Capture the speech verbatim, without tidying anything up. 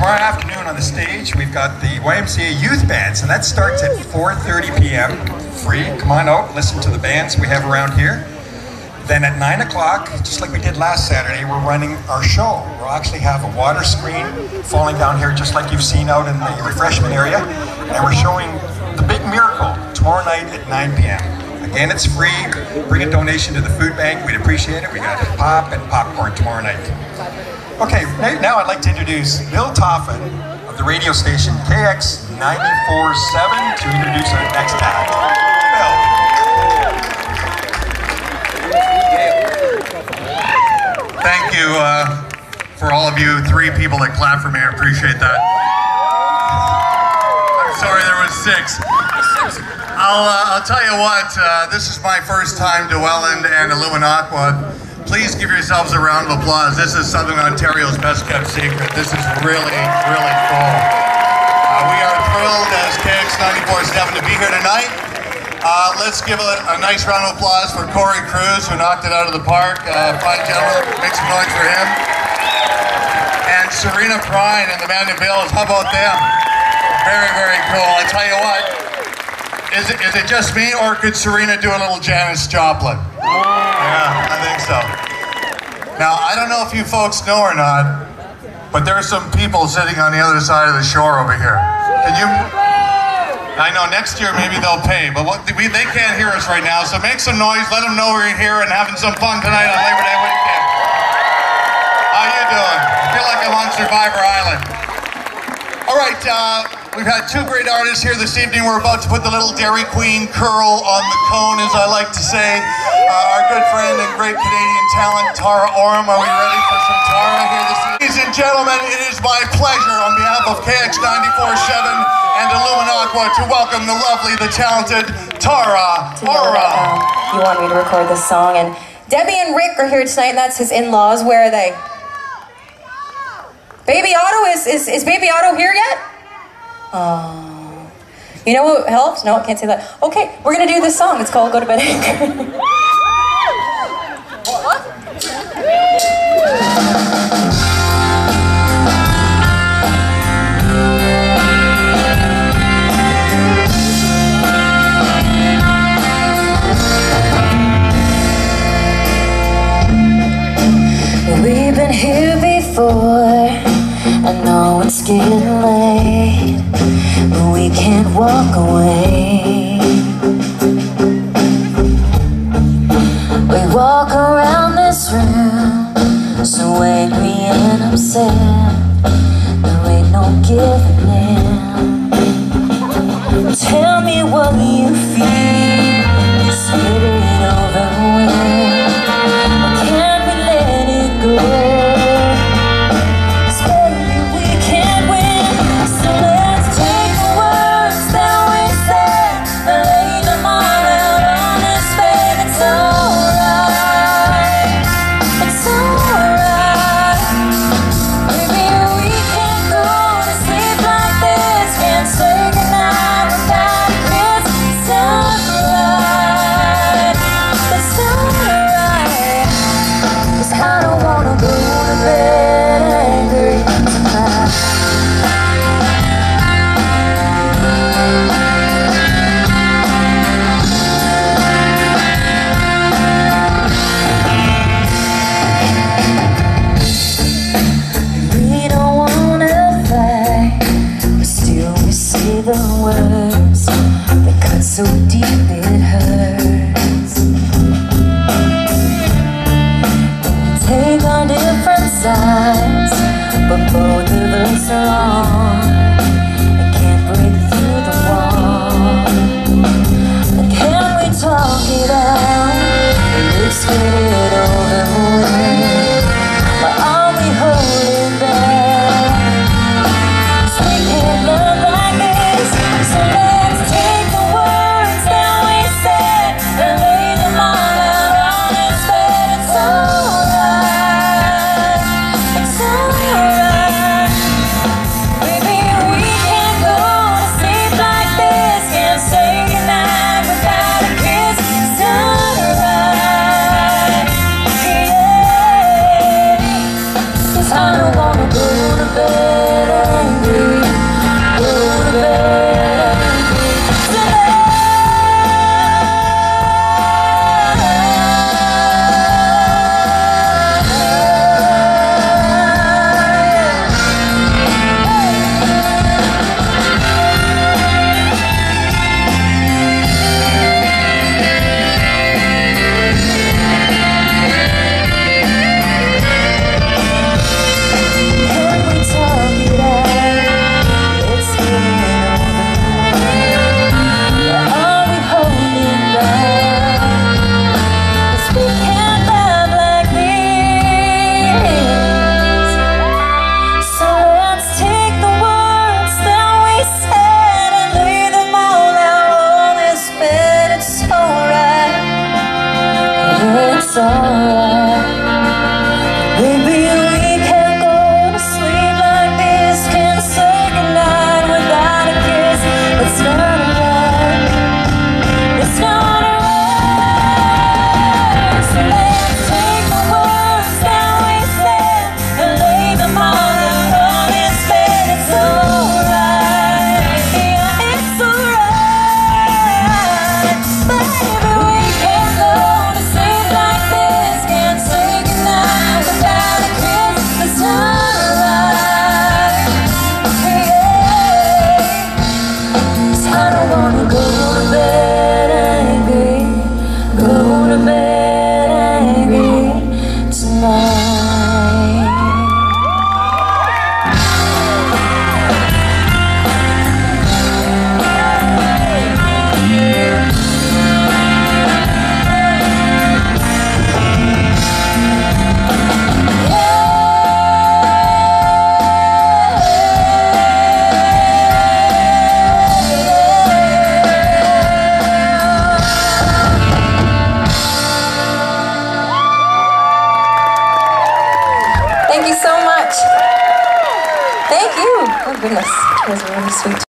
tomorrow afternoon on the stage, we've got the Y M C A Youth Band, so that starts at four thirty p m Free. Come on out, listen to the bands we have around here. Then at nine o'clock, just like we did last Saturday, we're running our show. We'll actually have a water screen falling down here, just like you've seen out in the refreshment area. And we're showing The Big Miracle tomorrow night at nine p m Again, it's free. Bring a donation to the food bank. We'd appreciate it. We got pop and popcorn tomorrow night. Okay, now I'd like to introduce Bill Toffin of the radio station K X ninety-four point seven to introduce our next act. Bill. Thank you uh, for all of you three people that clapped for me. I appreciate that. I'm sorry there was six. I'll, uh, I'll tell you what, uh, this is my first time to Welland and Illuminaqua. Please give yourselves a round of applause. This is Southern Ontario's best kept secret. This is really, really cool. Uh, we are thrilled as K X ninety-four point seven to be here tonight. Uh, let's give a, a nice round of applause for Cory Cruise, who knocked it out of the park. Uh, fine gentleman, make some noise for him. And Serena Prine and the Band of Bills, how about them? Very, very cool. I tell you what, is it, is it just me, or could Serena do a little Janis Joplin? Yeah, I think so. Now, I don't know if you folks know or not, but there are some people sitting on the other side of the shore over here. Can you... I know next year maybe they'll pay, but what, we, they can't hear us right now, so make some noise, let them know we're here and having some fun tonight on Labor Day weekend. How you doing? I feel like I'm on Survivor Island. All right, uh, we've had two great artists here this evening. We're about to put the little Dairy Queen curl on the cone, as I like to say. Uh, our good friend and great Canadian talent, Tara Oram. Are we ready for some Tara here this evening? Ladies and gentlemen, it is my pleasure on behalf of K X ninety-four point seven and Illuminaqua to welcome the lovely, the talented Tara Oram. Um, you want me to record this song, and Debbie and Rick are here tonight, and that's his in-laws. Where are they? Baby Otto, is, is, is Baby Otto here yet? Oh. You know what helps? No, I can't say that. Okay, we're gonna do this song. It's called Go to Bed Angry. What? We've been here before. I know it's getting late, but we can't walk away. We walk around this room, so angry and upset. There ain't no giving in. Tell me what you feel, just get it over with. Or can't we let it go? So deep it hurts. We take our different sides, but both of us are wrong. I can't break through the wall. And can we talk it out? Let's get it over with. Or are we holding back? 'Cause we can't love like this. So let's take the words that we said and lay them all out on his bed. It's alright, it's alright. Baby, Thank you. Oh goodness, that was really sweet.